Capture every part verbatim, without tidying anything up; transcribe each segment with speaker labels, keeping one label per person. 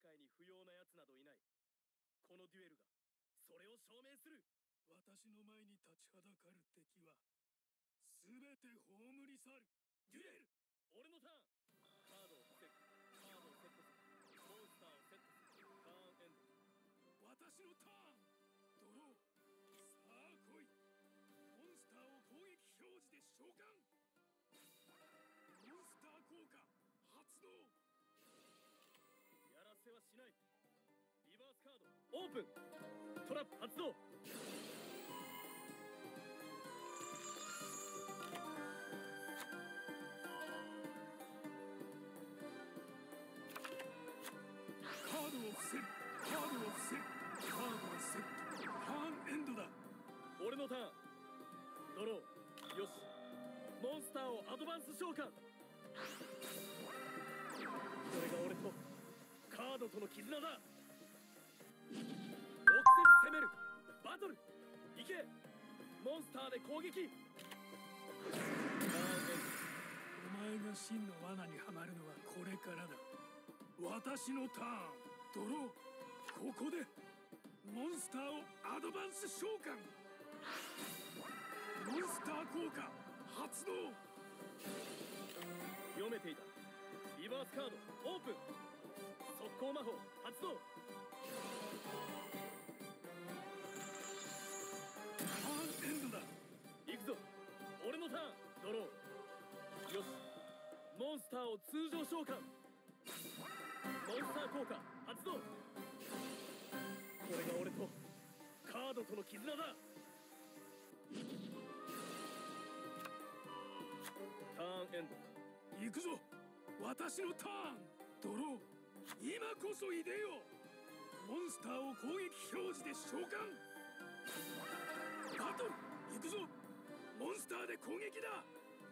Speaker 1: 界に不要な奴などいない。このデュエルがそれを証明する。
Speaker 2: 私の前に立ちはだかる敵は全て葬り去る。デュエル。
Speaker 1: 俺のターン。カードを伏せる。カードをセットする。モンスターをセットする。ターンエンド。
Speaker 2: 私のターン。ドロー。さあ来い。モンスターを攻撃表示で召喚。モンスター効果発動。
Speaker 1: やらせはしない。リバースカードオープン。トラップ発動。
Speaker 2: カードを伏せる。カードを伏せる。カードをセット。ターンエンドだ。
Speaker 1: 俺のターン。ドロー。よし。モンスターをアドバンス召喚。これが俺とカードとの絆だ。臆せず攻める。バトル行け。モンスターで攻撃。
Speaker 2: お前が真の罠にはまるのはこれからだ。私のターン。ドロー。ここでモンスターをアドバンス召喚。モンスター効果発動。
Speaker 1: 読めていた。リバースカードオープン。速攻魔法発動。
Speaker 2: ターンエンドだ。
Speaker 1: 行くぞ。俺のターン。ドロー。よし。モンスターを通常召喚。モンスター効果発動。これが俺とカードとの絆だ。ターンエンド。
Speaker 2: 行くぞ。私のターン。ドロー。今こそいでよ。モンスターを攻撃表示で召喚。バトル行くぞ。モンスターで攻撃だ。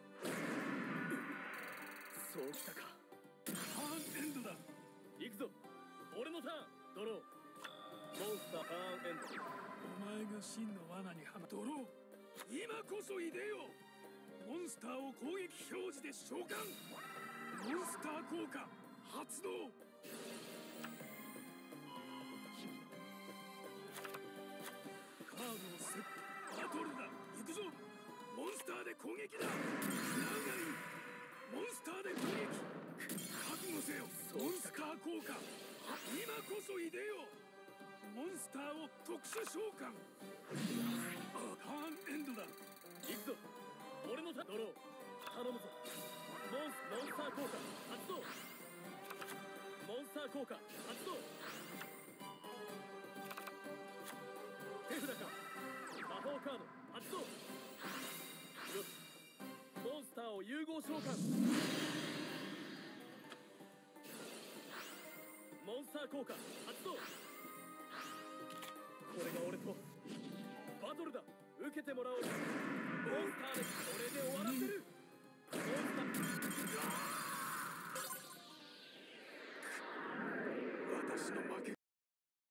Speaker 1: そうきたか。
Speaker 2: ターンエンドだ。
Speaker 1: 行くぞ。俺のターン。ドロー。モンスターターンエンド。
Speaker 2: お前が真の罠にはまる。ドロー。今こそいでよ。モンスターを攻撃表示で召喚。モンスター効果発動。カードをセット。バトルだ。行くぞ。モンスターで攻撃だ。長い。モンスターで攻撃。覚悟せよ。モンスター効果。今こそいでよ。モンスターを特殊召喚。ターンエンドだ。
Speaker 1: 行くぞ。俺のタドロー。頼むぞ。モンスモンスター効果発動。モンスター効果発動。手札か。魔法カード発動。よし。モンスターを融合召喚。モンスター効果発動。これが俺とバトルだ。受けてもらおう。モンスターでこれで終わら